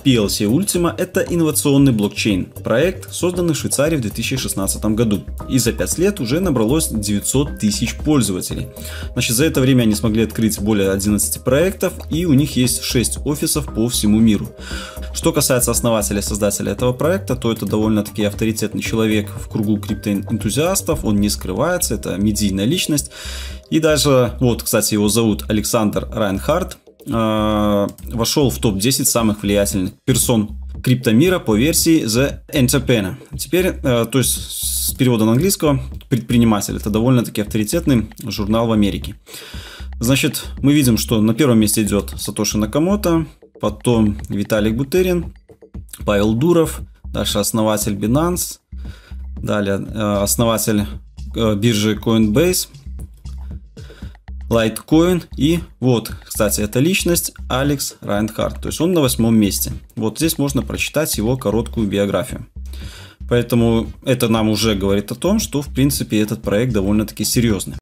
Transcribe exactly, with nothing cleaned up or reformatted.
пи эл си Ultima – это инновационный блокчейн, проект, созданный в Швейцарии в две тысячи шестнадцатом году. И за пять лет уже набралось девятьсот тысяч пользователей. Значит, за это время они смогли открыть более одиннадцати проектов, и у них есть шесть офисов по всему миру. Что касается основателя и создателя этого проекта, то это довольно-таки авторитетный человек в кругу криптоэнтузиастов, он не скрывается, это медийная личность. И даже, вот, кстати, его зовут Александр Райнхард, э, вошел в топ десять самых влиятельных персон криптомира по версии The Entrepreneur. Теперь, э, то есть с перевода на английского, предприниматель, это довольно-таки авторитетный журнал в Америке. Значит, мы видим, что на первом месте идет Сатоши Накамото, потом Виталик Бутерин, Павел Дуров, дальше основатель Binance, далее э, основатель э, биржи Coinbase, Litecoin, и вот, кстати, эта личность Алекс Райнхард, то есть он на восьмом месте. Вот здесь можно прочитать его короткую биографию. Поэтому это нам уже говорит о том, что в принципе этот проект довольно-таки серьезный.